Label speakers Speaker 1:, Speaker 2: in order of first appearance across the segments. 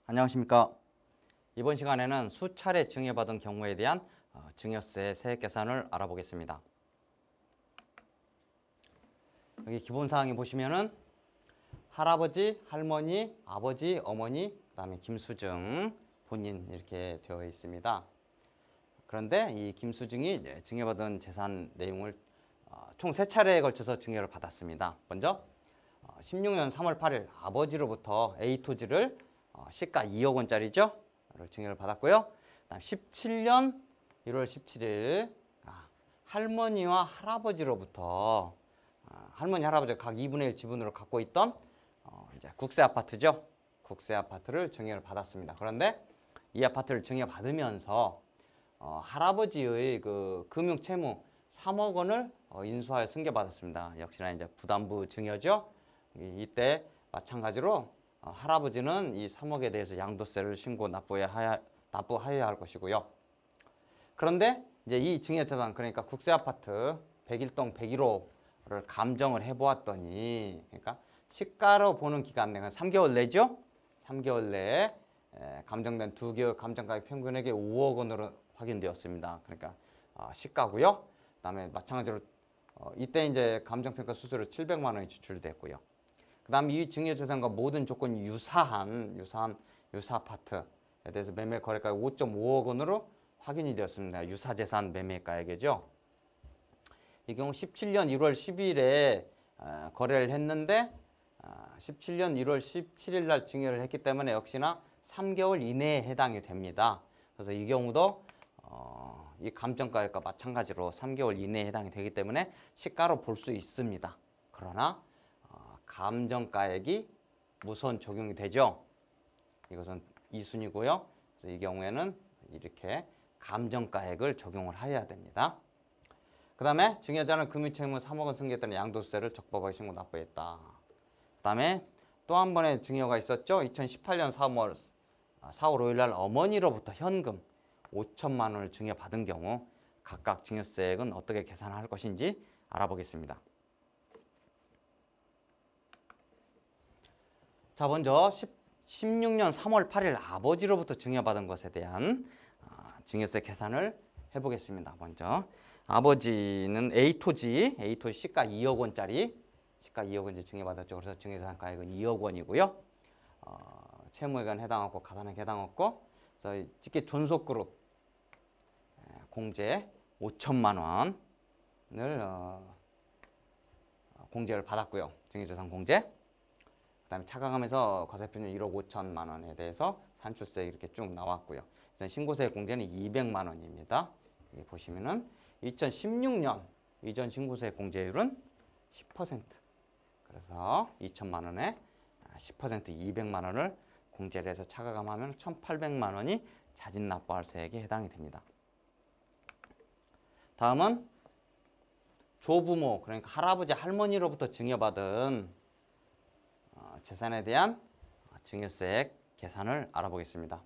Speaker 1: 안녕하십니까. 이번 시간에는 수차례 증여받은 경우에 대한 증여세 세액 계산을 알아보겠습니다. 여기 기본사항이 보시면은 할아버지, 할머니, 아버지, 어머니, 그 다음에 김수증, 본인 이렇게 되어 있습니다. 그런데 이 김수증이 증여받은 재산 내용을 총 3차례에 걸쳐서 증여를 받았습니다. 먼저 16년 3월 8일 아버지로부터 A 토지를 시가 2억 원짜리죠. 증여를 받았고요. 그다음 17년 1월 17일 할머니와 할아버지로부터 할머니, 할아버지가 각 2분의 1 지분으로 갖고 있던 이제 국세 아파트죠. 국세 아파트를 증여를 받았습니다. 그런데 이 아파트를 증여받으면서 할아버지의 그 금융 채무 3억 원을 인수하여 승계받았습니다. 역시나 이제 부담부 증여죠. 이때 마찬가지로 할아버지는 이 3억에 대해서 양도세를 신고 납부하여야 할 것이고요. 그런데 이제 이 증여재산, 그러니까 국세 아파트 101동 101호를 감정을 해보았더니, 그러니까 시가로 보는 기간 내가 3개월 내죠. 3개월 내에 감정된 2개월 감정가액 평균액이 5억 원으로 확인되었습니다. 그러니까 시가고요. 그다음에 마찬가지로 이때 이제 감정평가 수수료 700만 원이 지출됐고요. 그 다음에 이 증여재산과 모든 조건이 유사한 유사 아파트에 대해서 매매 거래가액 5.5억 원으로 확인이 되었습니다. 유사재산 매매가액이죠. 이 경우 17년 1월 10일에 거래를 했는데 17년 1월 17일 날 증여를 했기 때문에 역시나 3개월 이내에 해당이 됩니다. 그래서 이 경우도 이 감정가액과 마찬가지로 3개월 이내에 해당이 되기 때문에 시가로 볼 수 있습니다. 그러나 감정가액이 우선 적용이 되죠. 이것은 2순위고요. 그래서 이 경우에는 이렇게 감정가액을 적용을 해야 됩니다. 그 다음에 증여자는 금융채무 3억 원 승계했다는 양도세를 적법하게 신고 납부했다. 그 다음에 또 한 번의 증여가 있었죠. 2018년 4월 5일 날 어머니로부터 현금 5천만 원을 증여받은 경우 각각 증여세액은 어떻게 계산할 것인지 알아보겠습니다. 자, 먼저 16년 3월 8일 아버지로부터 증여받은 것에 대한 증여세 계산을 해보겠습니다. 먼저 아버지는 A 토지 시가 2억 원짜리 시가 2억 원짜리 증여받았죠. 그래서 증여재산가액은 2억 원이고요. 채무액은 해당 없고 가산액 해당 없고, 그래서 직계 존속그룹 공제 5천만 원을 공제를 받았고요. 증여재산 공제. 그 다음에 차감하면서 과세표는 1억 5천만 원에 대해서 산출세 이렇게 쭉 나왔고요. 신고세 공제는 200만 원입니다. 여기 보시면은 2016년 이전 신고세 공제율은 10%. 그래서 2천만 원에 10% 200만 원을 공제를 해서 차감하면 1,800만 원이 자진 납부할 세액에 해당이 됩니다. 다음은 조부모, 그러니까 할아버지, 할머니로부터 증여받은 재산에 대한 증여세액 계산을 알아보겠습니다.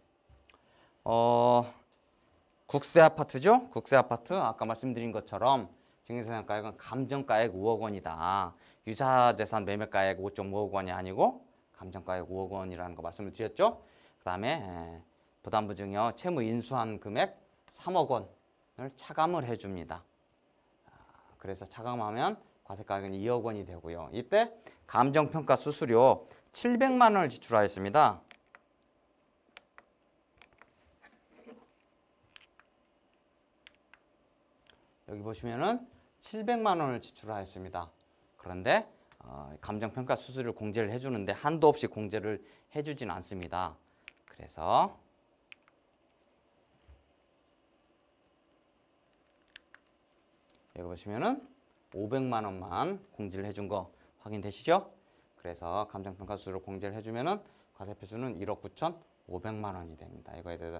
Speaker 1: 국세 아파트죠? 국세 아파트 아까 말씀드린 것처럼 증여재산가액은 감정가액 5억 원이다. 유사재산 매매가액 5.5억 원이 아니고 감정가액 5억 원이라는 거 말씀을 드렸죠? 그 다음에 부담부 증여 채무 인수한 금액 3억 원을 차감을 해줍니다. 그래서 차감하면 과세가액은 2억 원이 되고요. 이때 감정평가 수수료 700만 원을 지출하였습니다. 여기 보시면은 700만 원을 지출하였습니다. 그런데 감정평가 수수료를 공제를 해주는데 한도 없이 공제를 해주진 않습니다. 그래서 여기 보시면은 500만 원만 공제를 해준 거 확인되시죠? 그래서 감정평가 수수료 공제를 해주면은 과세표수는 1억 9,500만 원이 됩니다. 이거에 대해서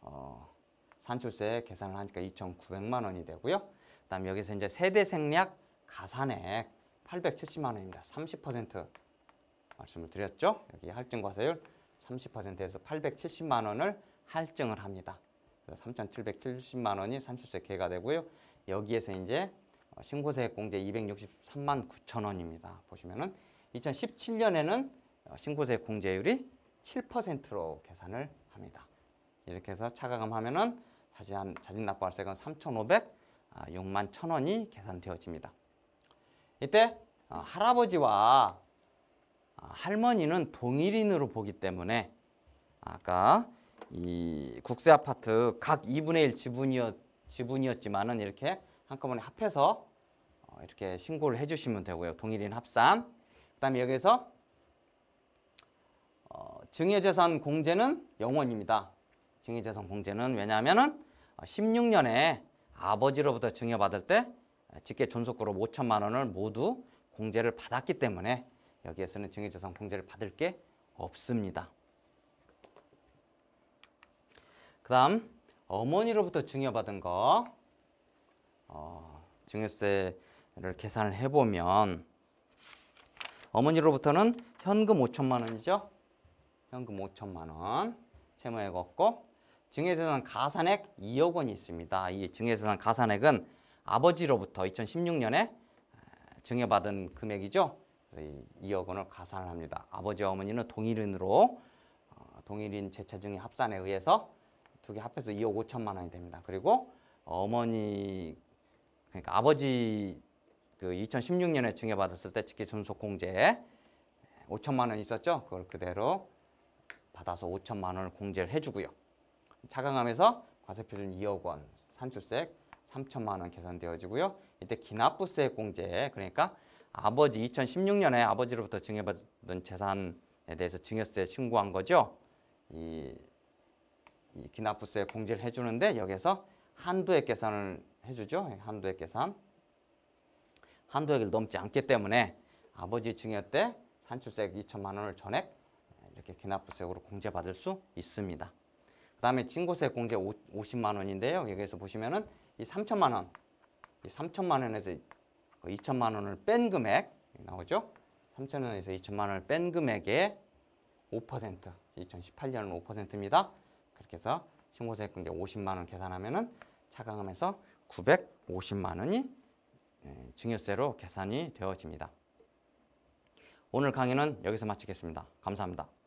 Speaker 1: 산출세 계산을 하니까 2,900만 원이 되고요. 그다음 여기서 이제 세대 생략 가산액 870만 원입니다. 30% 말씀을 드렸죠? 여기 할증 과세율 30%에서 870만 원을 할증을 합니다. 그래서 3,770만 원이 산출세 계가 되고요. 여기에서 이제 신고세액 공제 263만 9천 원입니다. 보시면은 2017년에는 신고세액 공제율이 7%로 계산을 합니다. 이렇게 해서 차감하면은 자진납부할세금 6만 1,000원이 계산되어집니다. 이때 할아버지와 할머니는 동일인으로 보기 때문에 아까 이 국세아파트 각 2분의 1 지분이었지만은 이렇게 한꺼번에 합해서 이렇게 신고를 해주시면 되고요. 동일인 합산. 그 다음에 여기서 증여재산 공제는 0원입니다. 증여재산 공제는 왜냐하면은 16년에 아버지로부터 증여받을 때 직계 존속그룹 5천만 원을 모두 공제를 받았기 때문에 여기에서는 증여재산 공제를 받을 게 없습니다. 그 다음 어머니로부터 증여받은 거 증여세를 계산을 해보면 어머니로부터는 현금 5천만 원이죠. 현금 5천만 원 채무액 없고 증여재산 가산액 2억 원이 있습니다. 이 증여재산 가산액은 아버지로부터 2016년에 증여받은 금액이죠. 2억 원을 가산을 합니다. 아버지와 어머니는 동일인으로 동일인 재차증의 합산에 의해서 두 개 합해서 2억 5천만 원이 됩니다. 그리고 어머니 그러니까 아버지 그 2016년에 증여받았을 때 직계존속공제 5천만 원 있었죠. 그걸 그대로 받아서 5천만 원을 공제를 해주고요. 차감하면서 과세표준 2억 원, 산출세액 3천만 원 계산되어지고요. 이때 기납부세 공제, 그러니까 아버지 2016년에 아버지로부터 증여받은 재산에 대해서 증여세 신고한 거죠. 이 기납부세 공제를 해주는데 여기서 한도액 계산을 해주죠. 한도액 계산. 한도액을 넘지 않기 때문에 아버지 증여 때 산출세액 2천만 원을 전액 이렇게 기납부세액으로 공제받을 수 있습니다. 그 다음에 증거세 공제 50만 원인데요. 여기에서 보시면은 이 3천만 원, 이 3천만 원에서 2천만 원을 뺀 금액 나오죠. 3천 원에서 2천만 원을 뺀 금액의 5%, 2018년은 5%입니다. 그렇게 해서 신고세액 공제 50만 원 계산하면은 차감하면서 950만 원이 증여세로 계산이 되어집니다. 오늘 강의는 여기서 마치겠습니다. 감사합니다.